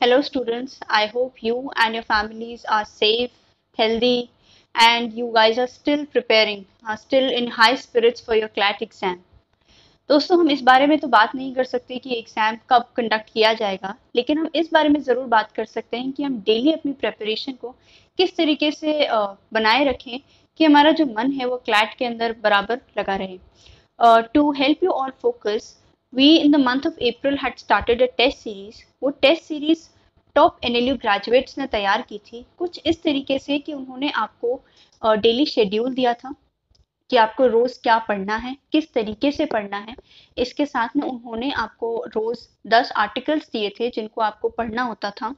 Hello students, I hope you and your families are safe, healthy and you guys are still preparing, are still in high spirits for your CLAT exam. दोस्तों हम इस बारे में तो बात नहीं कर सकते कि एग्ज़ाम कब कंडक्ट किया जाएगा, लेकिन हम इस बारे में ज़रूर बात कर सकते हैं कि हम डेली अपनी प्रिपरेशन को किस तरीके से बनाए रखें कि हमारा जो मन है वो क्लैट के अंदर बराबर लगा रहे. To help you all focus, we in the month of April had started a test series. वो test series top NLU graduates ने तैयार की थी कुछ इस तरीके से कि उन्होंने आपको डेली शेड्यूल दिया था कि आपको रोज क्या पढ़ना है, किस तरीके से पढ़ना है. इसके साथ में उन्होंने आपको रोज 10 आर्टिकल्स दिए थे जिनको आपको पढ़ना होता था.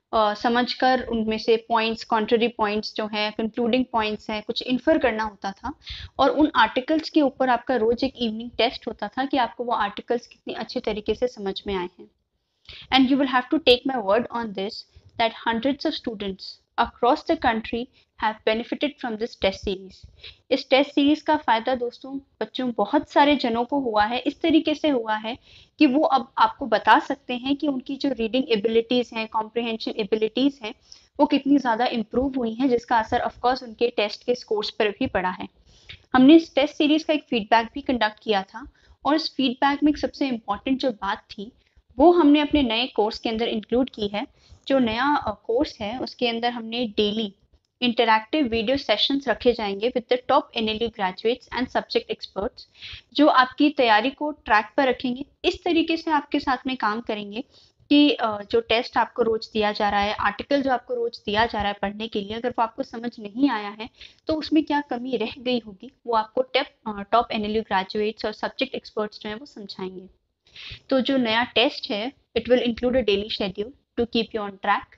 समझकर उनमें से पॉइंट्स, कॉन्ट्ररी पॉइंट्स जो हैं, कंक्लूडिंग पॉइंट्स हैं, कुछ इन्फर करना होता था. और उन आर्टिकल्स के ऊपर आपका रोज एक इवनिंग टेस्ट होता था कि आपको वो आर्टिकल्स कितनी अच्छी तरीके से समझ में आए हैं. And you will have to take my word on this that hundreds of students across the country have benefited from this test series. इस टेस्ट सीरीज का फायदा दोस्तों बच्चों बहुत सारे जनों को हुआ है. इस तरीके से हुआ है कि वो अब आपको बता सकते हैं कि उनकी जो रीडिंग एबिलिटीज हैं, कॉम्प्रिहेंशन एबिलिटीज हैं, वो कितनी ज़्यादा इम्प्रूव हुई हैं, जिसका असर ऑफकोर्स उनके टेस्ट के स्कोर्स पर भी पड़ा है. हमने इस टेस्ट सीरीज का एक फीडबैक भी कंडक्ट किया था और इस फीडबैक में सबसे इम्पॉर्टेंट जो बात थी वो हमने अपने नए कोर्स के अंदर इंक्लूड की है. जो नया कोर्स है उसके अंदर हमने डेली इंटरैक्टिव वीडियो सेशंस रखे जाएंगे with the top NLU graduates and subject experts जो आपकी तैयारी को ट्रैक पर रखेंगे. इस तरीके से आपके साथ में काम करेंगे कि जो टेस्ट आपको रोज दिया जा रहा है, आर्टिकल जो आपको रोज दिया जा रहा है पढ़ने के लिए, अगर वो आपको समझ नहीं आया है तो उसमें क्या कमी रह गई होगी वो आपको टॉप एनएलयू ग्रेजुएट्स और सब्जेक्ट एक्सपर्ट्स जो है वो समझाएंगे. तो जो नया टेस्ट है it will include a daily schedule to keep you on track.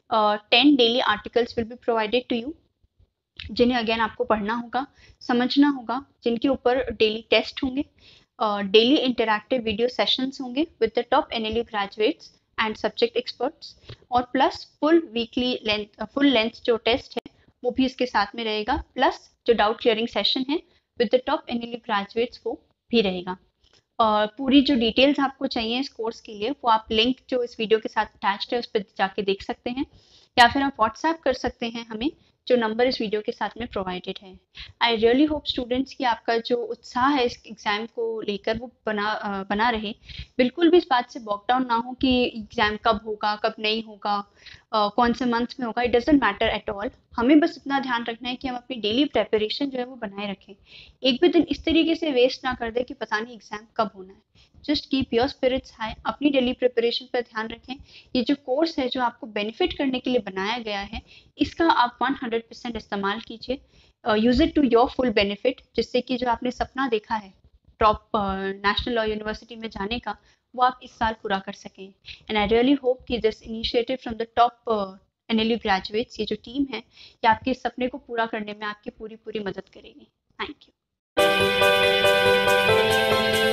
10 daily articles will be provided to you जिन्हें अगेन आपको पढ़ना होगा, समझना होगा, जिनके ऊपर डेली टेस्ट होंगे, डेली इंटरैक्टिव वीडियो सेशंस होंगे with the top NLU graduates and subject experts और प्लस फुल लेंथ जो टेस्ट है वो भी इसके साथ में रहेगा, प्लस जो डाउट क्लियरिंग सेशन है with the top NLU graduates वो भी रहेगा. और पूरी जो डिटेल्स आपको चाहिए इस कोर्स के लिए वो आप लिंक जो इस वीडियो के साथ अटैच्ड है उस पर जाके देख सकते हैं या फिर आप व्हाट्सएप कर सकते हैं हमें जो नंबर इस वीडियो के साथ में प्रोवाइडेड है. आई रियली होप स्टूडेंट्स कि आपका जो उत्साह है इस एग्ज़ाम को लेकर वो बना रहे. बिल्कुल भी इस बात से बॉक डाउन ना हो कि एग्ज़ाम कब होगा, कब नहीं होगा, कौन से मंथ में होगा. It doesn't matter at all. हमें बस इतना ध्यान रखना है कि हम अपनी डेली प्रेपरेशन जो है वो बनाए रखें. एक भी दिन इस तरीके से वेस्ट ना कर दे कि पता नहीं एग्ज़ाम कब होना है. Just keep your spirits high, अपनी डेली प्रिपरेशन पर ध्यान रखें. ये जो कोर्स है जो आपको बेनिफिट करने के लिए बनाया गया है इसका आप 100% इस्तेमाल कीजिए. Use it to your full benefit जिससे कि जो आपने सपना देखा है टॉप नेशनल लॉ यूनिवर्सिटी में जाने का वो आप इस साल पूरा कर सकें. एंड आई रियली होप कि this initiative from the top NLU graduates, ये जो टीम है, ये आपके सपने को पूरा करने में आपकी पूरी पूरी मदद करेगी. Thank you.